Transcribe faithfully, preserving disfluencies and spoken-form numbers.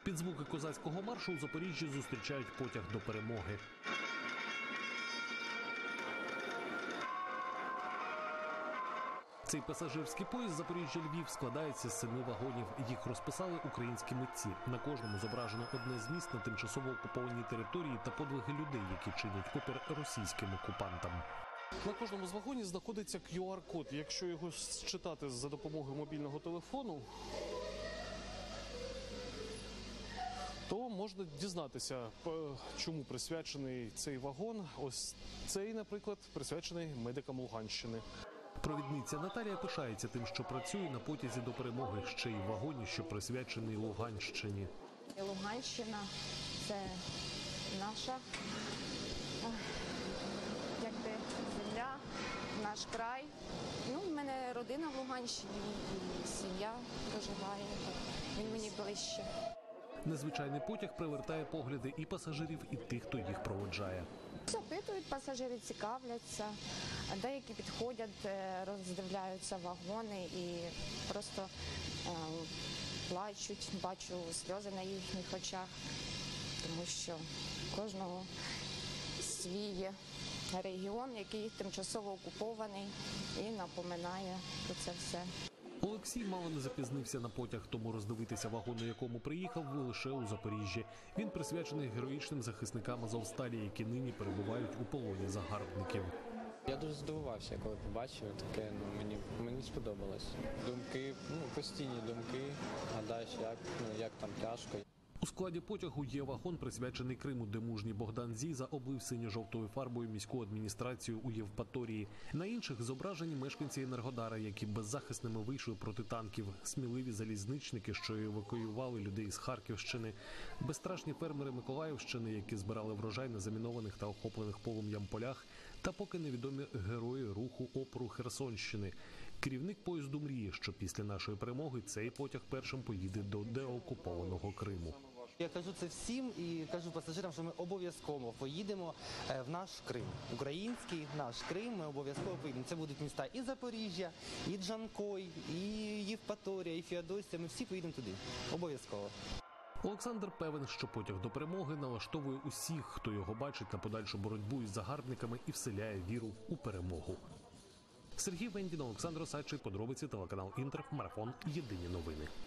Під звуки козацького маршу у Запоріжжі зустрічають потяг до перемоги. Цей пасажирський поїзд Запоріжжя-Львів складається з семи вагонів. Їх розписали українські митці. На кожному зображено одне з міст на тимчасово окупованій території та подвиги людей, які чинять опір російським окупантам. На кожному з вагонів знаходиться кю ар код. Якщо його считати за допомогою мобільного телефону, то можна дізнатися, чому присвячений цей вагон. Ось цей, наприклад, присвячений медикам Луганщини. Провідниця Наталія пишається тим, що працює на потязі до перемоги, ще й в вагоні, що присвячений Луганщині. Луганщина – це наша якби земля, наш край. Ну, в мене родина в Луганщині і сім'я проживає, він мені ближче. Незвичайний потяг привертає погляди і пасажирів, і тих, хто їх проводжає. Запитують, пасажири цікавляться, деякі підходять, роздивляються вагони і просто е, плачуть, бачу сльози на їхніх очах, тому що кожного свій регіон, який тимчасово окупований, і напоминає про це все. Олексій мало не запізнився на потяг, тому роздивитися вагон, на якому приїхав, лише у Запоріжжі. Він присвячений героїчним захисникам Азовсталі, які нині перебувають у полоні загарбників. Я дуже здивувався, коли побачив таке, ну, мені, мені сподобалось. Думки, ну, постійні думки, гадаєш, як, ну, як там тяжко. У складі потягу є вагон, присвячений Криму, де мужній Богдан Зіза облив синьо-жовтою фарбою міську адміністрацію у Євпаторії. На інших зображені мешканці Енергодара, які беззахисними вийшли проти танків, сміливі залізничники, що евакуювали людей з Харківщини, безстрашні фермери Миколаївщини, які збирали врожай на замінованих та охоплених полум'ям полях, та поки невідомі герої руху опору Херсонщини. Керівник поїзду мріє, що після нашої перемоги цей потяг першим поїде до деокупованого Криму. Я кажу це всім і кажу пасажирам, що ми обов'язково поїдемо в наш Крим. Український наш Крим, ми обов'язково поїдемо. Це будуть міста і Запоріжжя, і Джанкой, і Євпаторія, і Феодосія. Ми всі поїдемо туди. Обов'язково. Олександр певен, що потяг до перемоги налаштовує усіх, хто його бачить, на подальшу боротьбу із загарбниками і вселяє віру у перемогу. Сергій Вендін, Олександр Осадчий, подробиці, телеканал Інтер, марафон, єдині новини.